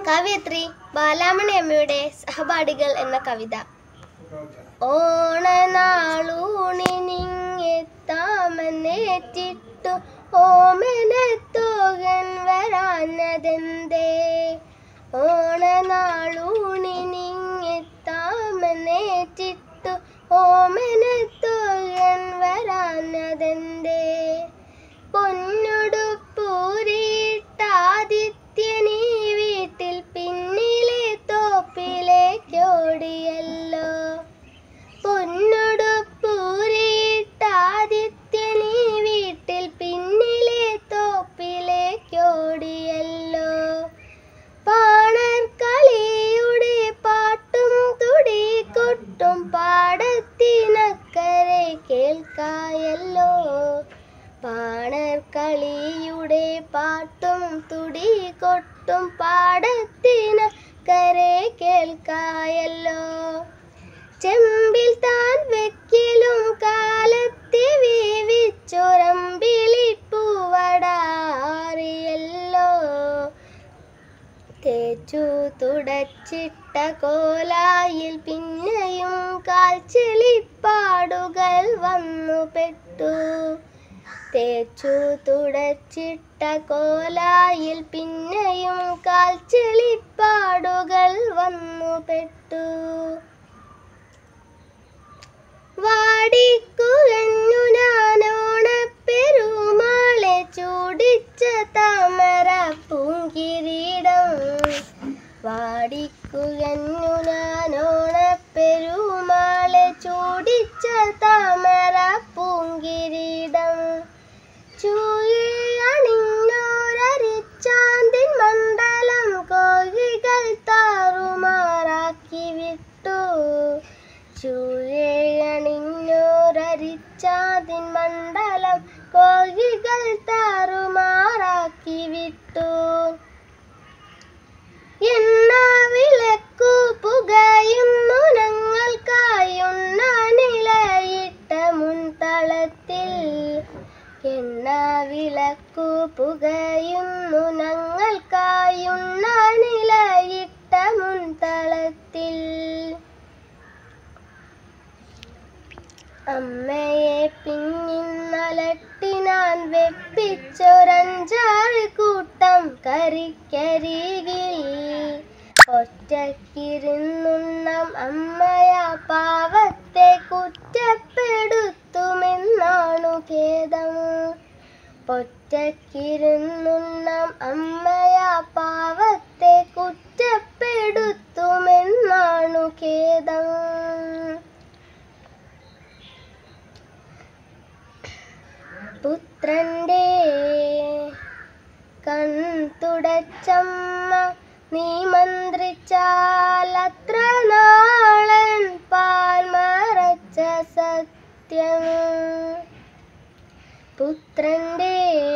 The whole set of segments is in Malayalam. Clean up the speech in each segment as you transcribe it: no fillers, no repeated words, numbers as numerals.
കവയിത്രി ബാലാമണി അമ്മയുടെ സഹപാഠികൾ എന്ന കവിത. ഓണനാളൂണിനിങ്ങെത്താമെന്നേറ്റിട്ടു ഓമനത്തോകൻ വരാഞ്ഞതെന്തേ? ഓണനാളൂണിനിങ്ങെത്താമെന്നേറ്റിട്ടു ഓമനത്തോകൻ വരാഞ്ഞതെന്തേ? പൊന്നുടുപ്പൂരിട്ടാദിത്യനീ വീട്ടിൽ പിന്നിലെ തോപ്പിലേക്കോടിയല്ലോ. പൊന്നുടുപ്പൂരിട്ടാദിത്യനീ വീട്ടിൽ പിന്നിലെ തോപ്പിലേക്കോടിയല്ലോ. പാണർ കളിയുടെ പാട്ടും തുടികൊട്ടും പാടത്തിനക്കരെ കേൾക്കായല്ലോ. പാണർ കളിയുടെ പാട്ടും തുടികൊട്ടും പാടത്തിനക്കരെ കേൾക്കായല്ലോ. ചെമ്പിൽ താൻ വെക്കിലും കാലത്തെ വേവിച്ചൊരമ്പിളിപ്പൂവടാറിയല്ലോ. തേച്ചു തുടച്ചിട്ട കോലായിൽ പിന്നെയും കാൽച്ചെളിപ്പാടുകൾ വന്നു പെട്ടു. തേച്ചു തുടച്ചിട്ട കോലായിൽ പിന്നെയും കാൽച്ചെളിപ്പാടുകൾ വന്നു പെട്ടു. വാടിക്കുഴഞ്ഞു ഞാനോണപ്പെരുമാളെ ചൂടിച്ച താമര പൂങ്കിരീടം. വാടിക്കുഴഞ്ഞു ഞാനോണപ്പെരുമാളെ ചൂടിച്ച താമര പൂങ്കിരീടം. ചൂഴിയണിഞ്ഞോരരിച്ചാന്തിൻ മണ്ഡലം കോഴികൾ താറുമാറാക്കി വിട്ടു. ചൂഴിയണിഞ്ഞോരരിച്ചാന്തിൻ മണ്ഡലം കോഴികൾ താറുമാറാക്കി വിട്ടു. എണ്ണ വിളക്കു പുകയുന്നു ഞങ്ങൾക്കായുണ്ണാനിലയിട്ട മുൻതളത്തിൽ. എണ്ണ വിളക്കു പുകയുന്നു ഞങ്ങൾക്കായുണ്ണാനിലയിട്ട മുൻതളത്തിൽ. അമ്മയെ പിന്നിന്നലട്ടിനാൻ വെപ്പിച്ചൊരഞ്ചാറ് കൂട്ടം കറിക്കരികിൽ. ഒറ്റക്കിരുന്നുണ്ണാം അമ്മയാ പാവത്തെ കുറ്റപ്പെടുത്തുമെന്നാണു ഖേദം. ഒറ്റക്കിരുന്നുണ്ണാം അമ്മയാ പാവത്തെ കുറ്റപ്പെടുത്തുമെന്നാണു ഖേദം. പുത്രന്റെ കൺതുടച്ചമ്മ നീ മന്ത്രിച്ചാലത്ര നാളൻ പാൽ മറച്ച സത്യം. പുത്രന്റെ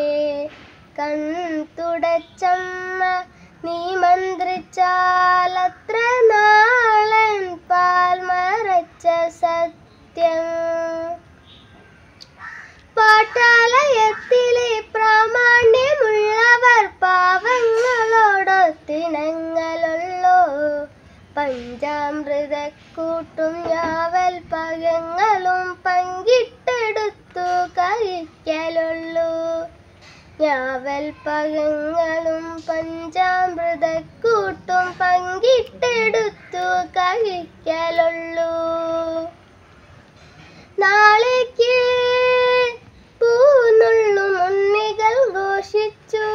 കൺതുടച്ചമ്മ നീ മന്ത്രിച്ചാലത്ര നാളൻ പാൽ മറച്ച സത്യം. പാട്ടാലയത്തിലെ പ്രാമാണ്യമുള്ളവർ പാവങ്ങളോടൊത്തിണങ്ങലുള്ളോ. പഞ്ചാമൃതക്കൂട്ടും ഞാവൽ പഴങ്ങളും പങ്കിട്ടെടുത്തു കഴിക്കലുള്ളൂ. ഞാവൽ പഴങ്ങളും പഞ്ചാമൃതക്കൂട്ടും പങ്കിട്ടെടുത്തു കഴിക്കലുള്ളൂ. നാളേക്ക് പൂന്നുള്ളും ഉണ്ണികൾ ഘോഷിച്ചു.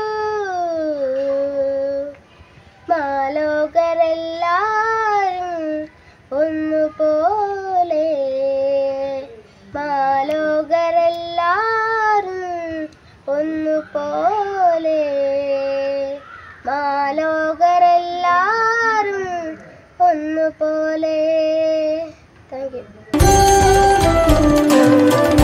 മാലോകരെല്ലാരും ഒന്നുപോലെ. മാലോകരെല്ലാരും ഒന്നുപോലെ. മാലോകരെല്ലാരും ഒന്നുപോലെ. Thank U.